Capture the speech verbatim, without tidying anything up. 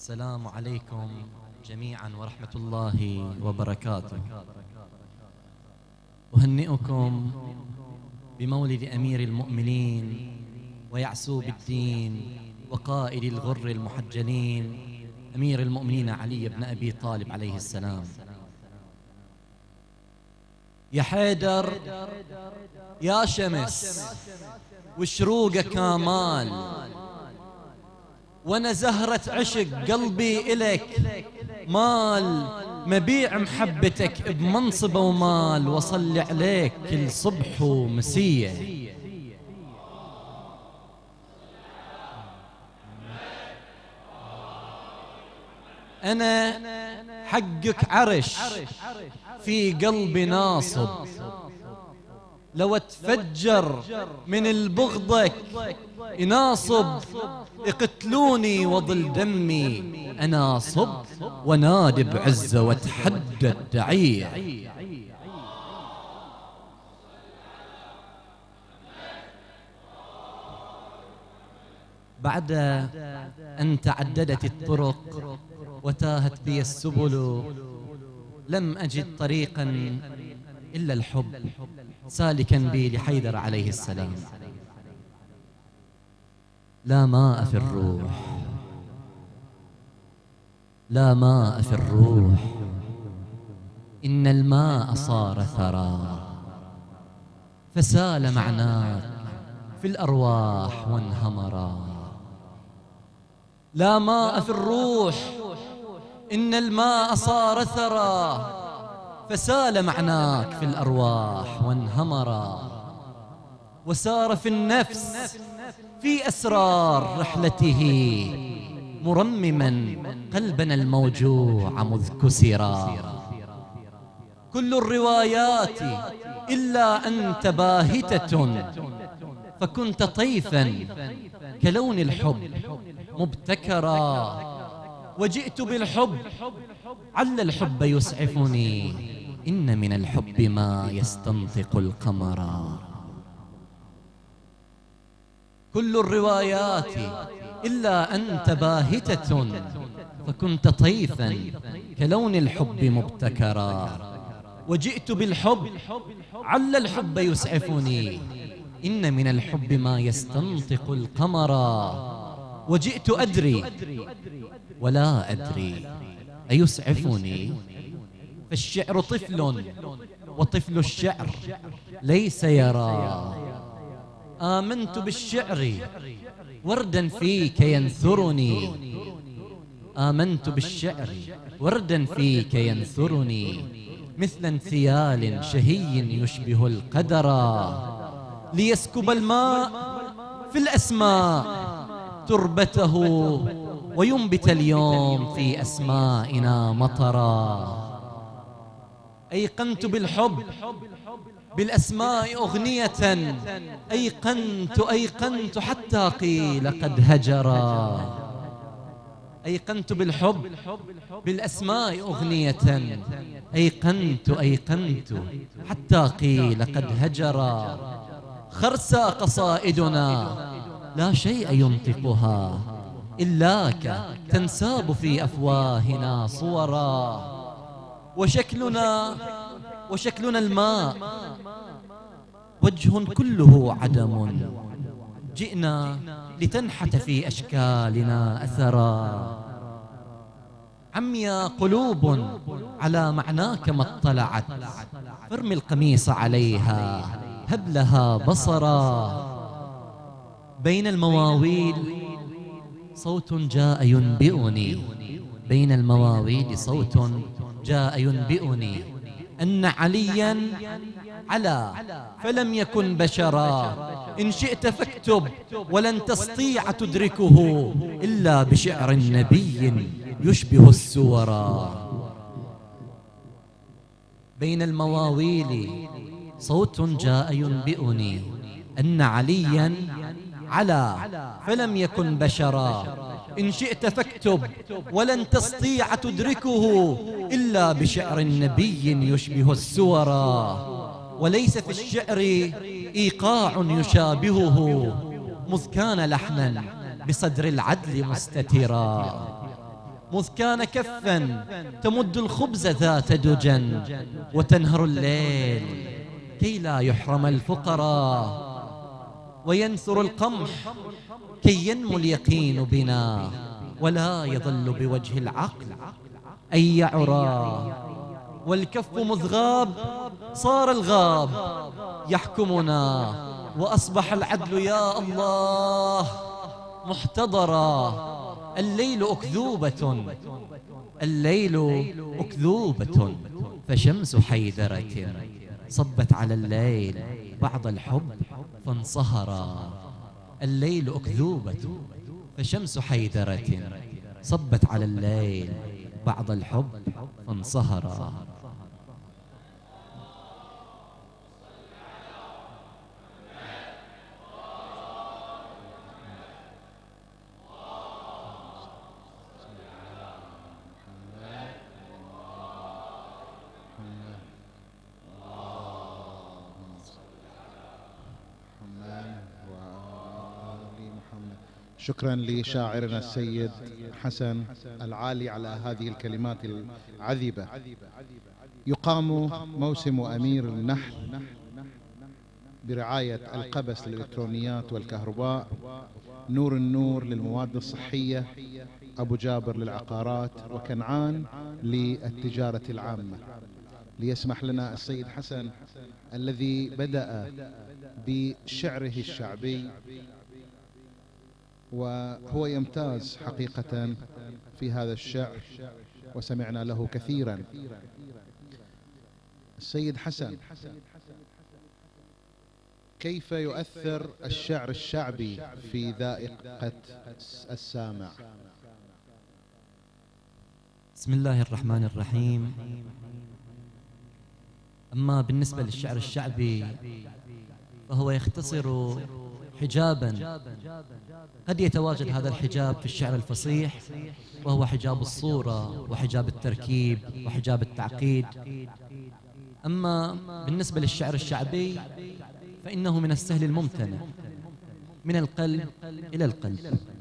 السلام عليكم جميعا ورحمة الله وبركاته. أهنئكم بمولد أمير المؤمنين ويعسوب الدين وقائد الغر المحجلين أمير المؤمنين علي بن أبي طالب عليه السلام. يا حيدر يا شمس وشروقك آمال، وانا زهرة عشق قلبي إلك مال، مبيع محبتك بمنصب ومال، وصلي عليك كل صبح ومسية. أنا حقك عرش في قلبي ناصب، لو اتفجر من البغضك يناصب، يقتلوني وظل دمي أناصب، ونادي بعزة واتحدى الدعية. بعد أن تعددت الطرق وتاهت بي السبل، لم أجد طريقا إلا الحب سالكا بي لحيدر عليه السلام. لا ماء في الروح، لا ماء في الروح، إن الماء صار ثرى، فسال معناك في الأرواح وانهمرا. لا ماء في الروح، إن الماء صار ثرى، فسال معناك في الأرواح وانهمرا. وسار في النفس في أسرار رحلته، مرمما قلبنا الموجوع مذ كسرا. كل الروايات إلا أنت باهتة، فكنت طيفا كلون الحب مبتكرا. وجئت بالحب عل الحب يسعفني، إن من الحب ما يستنطق القمرا. كل الروايات إلا أنت باهتة، فكنت طيفا كلون الحب مبتكرا. وجئت بالحب عل الحب يسعفني، إن من الحب ما يستنطق القمرا. وجئت أدري ولا أدري أيسعفني، فالشعر طفل وطفل الشعر ليس يرى. آمنت بالشعر وردا فيك ينثرني، آمنت بالشعر وردا فيك ينثرني، مثل انثيال شهي يشبه القدر. ليسكب الماء في الأسماء تربته، وينبت اليوم في أسمائنا مطرا. أيقنت بالحب بالأسماء أغنية، أيقنت أيقنت حتى قيل قد هجرا. أيقنت بالحب بالأسماء أغنية، أيقنت أيقنت حتى قيل قد هجرا. خرسى قصائدنا لا شيء ينطقها، إلاك تنساب في أفواهنا صورا. وشكلنا وشكلنا الماء، وجه كله عدم، جئنا لتنحت في أشكالنا أثرا. عميا قلوب على معناك ما اطلعت، فارمي القميص عليها هب لها بصرا. بين المواويل صوت جاء ينبئني، بين المواويل صوت جاء ينبئني، أن عليا علا فلم يكن بشرا. إن شئت فاكتب ولن تستطيع تدركه، إلا بشعر نبي يشبه السورا. بين المواويل صوت جاء ينبئني، أن عليا علا فلم يكن بشرا. إن شئت فاكتب ولن تستطيع تدركه، إلا بشعر نبي يشبه السورا. وليس في الشعر إيقاع يشابهه، مذ كان لحنا بصدر العدل مستترا. مذ كان كفا تمد الخبز ذات دجا وتنهر الليل كي لا يحرم الفقراء، وينثر القمح كي ينمو اليقين بنا، ولا يظل بوجه العقل أي يعرى. والكف مذ غاب صار الغاب يحكمنا، وأصبح العدل يا الله محتضرا. الليل أكذوبة الليل أكذوبة فشمس حيدرة صبت على الليل بعض الحب فانصهرا. الليل أكذوبة فشمس حيدرة صبت على الليل بعض الحب فانصهرا. شكرا لشاعرنا السيد حسن العالي على هذه الكلمات العذبة. يقام موسم أمير النحل برعاية القبس للإلكترونيات والكهرباء، نور النور للمواد الصحية، أبو جابر للعقارات، وكنعان للتجارة العامة. ليسمح لنا السيد حسن الذي بدأ بشعره الشعبي وهو يمتاز حقيقة في هذا الشعر وسمعنا له كثيرا. السيد حسن، كيف يؤثر الشعر الشعبي في ذائقة السامع؟ بسم الله الرحمن الرحيم. أما بالنسبة للشعر الشعبي فهو يختصر حجابا قد يتواجد هذا الحجاب في الشعر الفصيح، وهو حجاب الصورة وحجاب التركيب وحجاب التعقيد. أما بالنسبة للشعر الشعبي فإنه من السهل الممتنع، من القلب إلى القلب.